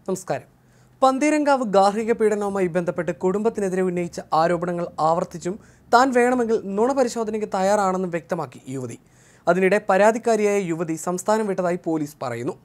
നമസ്കാരം. പന്തീരങ്കാവ് ഗാർഹിക പീഡനവുമായി ബന്ധപ്പെട്ട് കുടുംബത്തിനെതിരെ ഉന്നയിച്ച ആരോപണങ്ങൾ ആവർത്തിച്ചും താൻ വേണമെങ്കിൽ നുണപരിശോധനയ്ക്ക് തയ്യാറാണെന്നും വ്യക്തമാക്കി യുവതി. അതിനിടെ പരാതിക്കാരിയായ യുവതി സംസ്ഥാനം വിട്ടതായി പോലീസ് പറയുന്നു.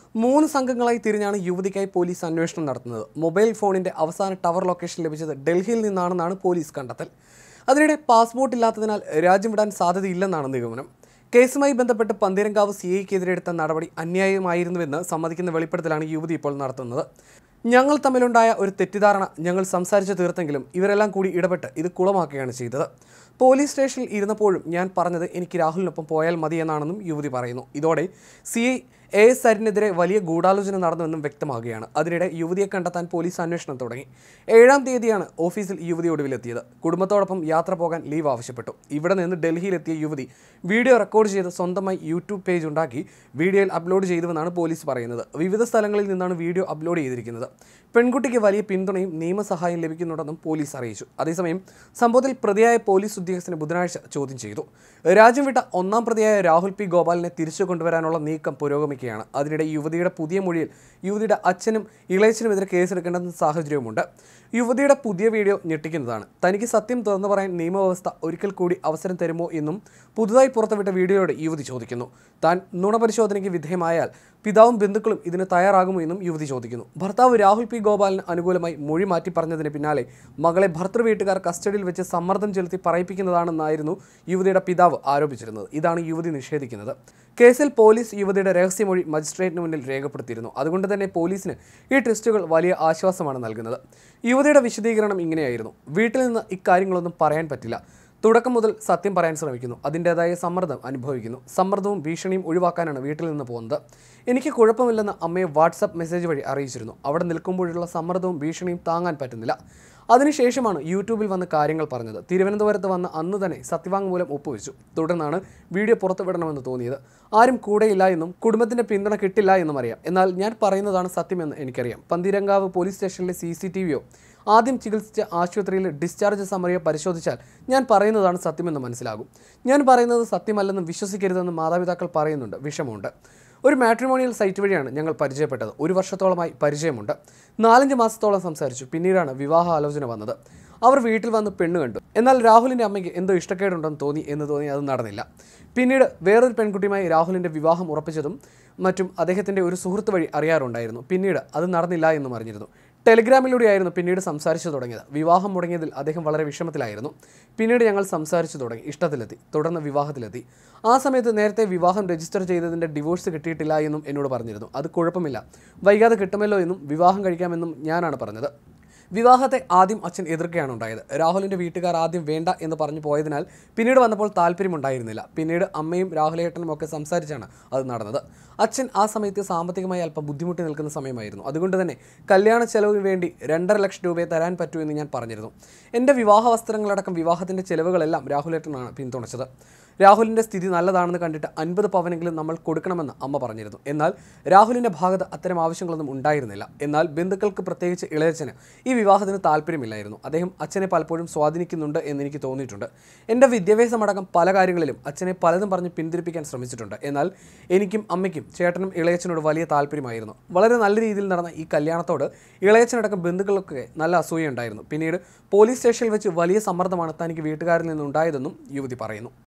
3 സംഘങ്ങളായി തിരിഞ്ഞാണ് യുവതിക്കായി പോലീസ് അന്വേഷണം നടത്തുന്നത്. മൊബൈൽ ഫോണിന്റെ അവസാന ടവർ ലൊക്കേഷൻ ലഭിച്ചത് ഡൽഹിയിൽ നിന്നാണെന്നാണ് പോലീസ് കണ്ടെത്തൽ. അതിനിടെ പാസ്പോർട്ട് ഇല്ലാത്തതിനാൽ രാജ്യം വിടാൻ സാധ്യതയില്ലെന്നാണ് നിഗമനം. കേസുമായി ബന്ധപ്പെട്ട് പന്തീരങ്കാവ് സിഐക്കെതിരെ എടുത്ത നടപടി അന്യായമായിരുന്നുവെന്ന് സമ്മതിക്കുന്ന വെളിപ്പെടുത്തലാണ് യുവതി ഇപ്പോൾ നടത്തുന്നത്. ഞങ്ങൾ തമ്മിലുണ്ടായ ഒരു തെറ്റിദ്ധാരണ ഞങ്ങൾ സംസാരിച്ചു തീർത്തെങ്കിലും ഇവരെല്ലാം കൂടി ഇടപെട്ട് ഇത് കുളമാക്കുകയാണ് ചെയ്തത്. പോലീസ് സ്റ്റേഷനിൽ ഇരുന്നപ്പോഴും ഞാൻ പറഞ്ഞത് എനിക്ക് രാഹുലിനൊപ്പം പോയാൽ മതിയെന്നാണെന്നും യുവതി പറയുന്നു. ഇതോടെ സിഐ AS അരിനെതിരെ വലിയ ഗൂഢാലോചന നടന്നുവെന്നും വ്യക്തമാകുകയാണ്. അതിനിടെ യുവതിയെ കണ്ടെത്താൻ പോലീസ് അന്വേഷണം തുടങ്ങി. 7-ാം തീയതിയാണ് ഓഫീസിൽ യുവതി ഒടുവിലെത്തിയത്. കുടുംബത്തോടൊപ്പം യാത്ര പോകാൻ ലീവ് ആവശ്യപ്പെട്ടു. ഇവിടെ നിന്ന് ഡൽഹിയിലെത്തിയ യുവതി വീഡിയോ റെക്കോർഡ് ചെയ്ത് സ്വന്തമായി യൂട്യൂബ് പേജ് ഉണ്ടാക്കി വീഡിയോയിൽ അപ്ലോഡ് ചെയ്തുവെന്നാണ് പോലീസ് പറയുന്നത്. വിവിധ സ്ഥലങ്ങളിൽ നിന്നാണ് വീഡിയോ അപ്ലോഡ് ചെയ്തിരിക്കുന്നത്. പെൺകുട്ടിക്ക് വലിയ പിന്തുണയും നിയമസഹായം ലഭിക്കുന്നുണ്ടെന്നും പോലീസ് അറിയിച്ചു. അതേസമയം സംഭവത്തിൽ പ്രതിയായ പോലീസ് ഉദ്യോഗസ്ഥനെ ബുധനാഴ്ച ചോദ്യം ചെയ്തു. രാജ്യം വിട്ട 1-ാം പ്രതിയായ രാഹുൽ P. ഗോപാലിനെ തിരിച്ചു കൊണ്ടുവരാനുള്ള നീക്കം പുരോഗമിക്കുകയാണ്. അതിനിടെ യുവതിയുടെ പുതിയ മൊഴിയിൽ യുവതിയുടെ അച്ഛനും ഇളയച്ചനുമെതിരെ കേസെടുക്കേണ്ടെന്ന സാഹചര്യവുമുണ്ട്. യുവതിയുടെ പുതിയ വീഡിയോ ഞെട്ടിക്കുന്നതാണ്. തനിക്ക് സത്യം തുറന്നു പറയാൻ നിയമവ്യവസ്ഥ ഒരിക്കൽ കൂടി അവസരം തരുമോ എന്നും പുതുതായി പുറത്തുവിട്ട വീഡിയോയോട് യുവതി ചോദിക്കുന്നു. താൻ നുണപരിശോധനയ്ക്ക് വിധേയമായാൽ പിതാവും ബന്ധുക്കളും ഇതിന് തയ്യാറാകുമോ എന്നും യുവതി ചോദിക്കുന്നു. ഭർത്താവ് രാഹുൽ P. ഗോപാലിന് അനുകൂലമായി മൊഴി മാറ്റി പറഞ്ഞതിന് പിന്നാലെ മകളെ ഭർത്തൃ വീട്ടുകാർ കസ്റ്റഡിയിൽ വെച്ച് സമ്മർദ്ദം ചെലുത്തി പറയിപ്പിക്കുന്നതാണെന്നായിരുന്നു യുവതിയുടെ പിതാവ് ആരോപിച്ചിരുന്നത്. ഇതാണ് യുവതി നിഷേധിക്കുന്നത്. കേസിൽ പോലീസ് യുവതിയുടെ രഹസ്യമൊഴി മജിസ്ട്രേറ്റിന് മുന്നിൽ രേഖപ്പെടുത്തിയിരുന്നു. അതുകൊണ്ട് തന്നെ പോലീസിന് ഈ ടെസ്റ്റുകൾ വലിയ ആശ്വാസമാണ് നൽകുന്നത്. യുവതിയുടെ വിശദീകരണം ഇങ്ങനെയായിരുന്നു: വീട്ടിൽ നിന്ന് ഇക്കാര്യങ്ങളൊന്നും പറയാൻ പറ്റില്ല. തുടക്കം മുതൽ സത്യം പറയാൻ ശ്രമിക്കുന്നു. അതിൻ്റേതായ സമ്മർദ്ദം അനുഭവിക്കുന്നു. സമ്മർദ്ദവും ഭീഷണിയും ഒഴിവാക്കാനാണ് വീട്ടിൽ നിന്ന് പോകുന്നത്. എനിക്ക് കുഴപ്പമില്ലെന്ന് അമ്മയെ വാട്സപ്പ് മെസ്സേജ് വഴി അറിയിച്ചിരുന്നു. അവിടെ നിൽക്കുമ്പോഴുള്ള സമ്മർദ്ദവും ഭീഷണിയും താങ്ങാൻ പറ്റുന്നില്ല. അതിനുശേഷമാണ് യൂട്യൂബിൽ വന്ന് കാര്യങ്ങൾ പറഞ്ഞത്. തിരുവനന്തപുരത്ത് വന്ന് അന്ന് തന്നെ സത്യവാങ്മൂലം ഒപ്പുവെച്ചു. തുടർന്നാണ് വീഡിയോ പുറത്തുവിടണമെന്ന് തോന്നിയത്. ആരും കൂടെയില്ല എന്നും കുടുംബത്തിൻ്റെ പിന്തുണ കിട്ടില്ല എന്നും അറിയാം. എന്നാൽ ഞാൻ പറയുന്നതാണ് സത്യമെന്ന് എനിക്കറിയാം. പന്തീരങ്കാവ് പോലീസ് സ്റ്റേഷനിലെ CCTVയോ ആദ്യം ചികിത്സിച്ച ആശുപത്രിയിലെ ഡിസ്ചാർജ് സമ്മറിയോ പരിശോധിച്ചാൽ ഞാൻ പറയുന്നതാണ് സത്യമെന്ന് മനസ്സിലാകും. ഞാൻ പറയുന്നത് സത്യമല്ലെന്നും വിശ്വസിക്കരുതെന്നും മാതാപിതാക്കൾ പറയുന്നുണ്ട്. വിഷമമുണ്ട്. ഒരു മാട്രിമോണിയൽ സൈറ്റ് വഴിയാണ് ഞങ്ങൾ പരിചയപ്പെട്ടത്. 1 വർഷത്തോളമായി പരിചയമുണ്ട്. 4-5 മാസത്തോളം സംസാരിച്ചു. പിന്നീടാണ് വിവാഹ ആലോചന വന്നത്. അവർ വീട്ടിൽ വന്ന് പെണ്ണ് കണ്ടു. എന്നാൽ രാഹുലിൻ്റെ അമ്മയ്ക്ക് എന്തോ ഇഷ്ടക്കേടുണ്ടെന്ന് തോന്നി അത് നടന്നില്ല. പിന്നീട് വേറൊരു പെൺകുട്ടിയുമായി രാഹുലിൻ്റെ വിവാഹം ഉറപ്പിച്ചതും മറ്റും അദ്ദേഹത്തിൻ്റെ ഒരു സുഹൃത്ത് വഴി അറിയാറുണ്ടായിരുന്നു. പിന്നീട് അത് നടന്നില്ല എന്നും അറിഞ്ഞിരുന്നു. ടെലിഗ്രാമിലൂടെയായിരുന്നു പിന്നീട് സംസാരിച്ചു തുടങ്ങിയത്. വിവാഹം മുടങ്ങിയതിൽ അദ്ദേഹം വളരെ വിഷമത്തിലായിരുന്നു. പിന്നീട് ഞങ്ങൾ സംസാരിച്ചു തുടങ്ങി. ഇഷ്ടത്തിലെത്തി. തുടർന്ന് വിവാഹത്തിലെത്തി. ആ സമയത്ത് നേരത്തെ വിവാഹം രജിസ്റ്റർ ചെയ്തതിൻ്റെ ഡിവോഴ്സ് കിട്ടിയിട്ടില്ല എന്നും എന്നോട് പറഞ്ഞിരുന്നു. അത് കുഴപ്പമില്ല, വൈകാതെ കിട്ടുമല്ലോ എന്നും വിവാഹം കഴിക്കാമെന്നും ഞാനാണ് പറഞ്ഞത്. വിവാഹത്തെ ആദ്യം അച്ഛൻ എതിർക്കുകയാണ് ഉണ്ടായത്. രാഹുലിൻ്റെ വീട്ടുകാർ ആദ്യം വേണ്ട എന്ന് പറഞ്ഞു പോയതിനാൽ പിന്നീട് വന്നപ്പോൾ താല്പര്യമുണ്ടായിരുന്നില്ല. പിന്നീട് അമ്മയും രാഹുലേട്ടനും ഒക്കെ സംസാരിച്ചാണ് അത് നടന്നത്. അച്ഛൻ ആ സമയത്ത് സാമ്പത്തികമായി അല്പം ബുദ്ധിമുട്ടി നിൽക്കുന്ന സമയമായിരുന്നു. അതുകൊണ്ട് തന്നെ കല്യാണ ചെലവിന് വേണ്ടി 2.5 ലക്ഷം രൂപയെ തരാൻ പറ്റൂ എന്ന് ഞാൻ പറഞ്ഞിരുന്നു. എൻ്റെ വിവാഹ വസ്ത്രങ്ങളടക്കം വിവാഹത്തിൻ്റെ ചെലവുകളെല്ലാം രാഹുലേട്ടനാണ് പിന്തുണച്ചത്. രാഹുലിൻ്റെ സ്ഥിതി നല്ലതാണെന്ന് കണ്ടിട്ട് 50 പവനെങ്കിലും നമ്മൾ കൊടുക്കണമെന്ന് അമ്മ പറഞ്ഞിരുന്നു. എന്നാൽ രാഹുലിൻ്റെ ഭാഗത്ത് അത്തരം ആവശ്യങ്ങളൊന്നും ഉണ്ടായിരുന്നില്ല. എന്നാൽ ബന്ധുക്കൾക്ക്, പ്രത്യേകിച്ച് ഇളയച്ചന്, ഈ വിവാഹത്തിന് താല്പര്യമില്ലായിരുന്നു. അദ്ദേഹം അച്ഛനെ പലപ്പോഴും സ്വാധീനിക്കുന്നുണ്ട് എന്നെനിക്ക് തോന്നിയിട്ടുണ്ട്. എൻ്റെ വിദ്യാഭ്യാസമടക്കം പല കാര്യങ്ങളിലും അച്ഛനെ പലതും പറഞ്ഞ് പിന്തിരിപ്പിക്കാൻ ശ്രമിച്ചിട്ടുണ്ട്. എന്നാൽ എനിക്കും അമ്മയ്ക്കും ചേട്ടനും ഇളയച്ചനോട് വലിയ താല്പര്യമായിരുന്നു. വളരെ നല്ല രീതിയിൽ നടന്ന ഈ കല്യാണത്തോട് ഇളയച്ചനടക്കം ബന്ധുക്കൾക്കൊക്കെ നല്ല അസൂയുണ്ടായിരുന്നു. പിന്നീട് പോലീസ് സ്റ്റേഷനിൽ വെച്ച് വലിയ സമ്മർദ്ദമാണ് തനിക്ക് വീട്ടുകാരിൽ നിന്നുണ്ടായതെന്നും യുവതി പറയുന്നു.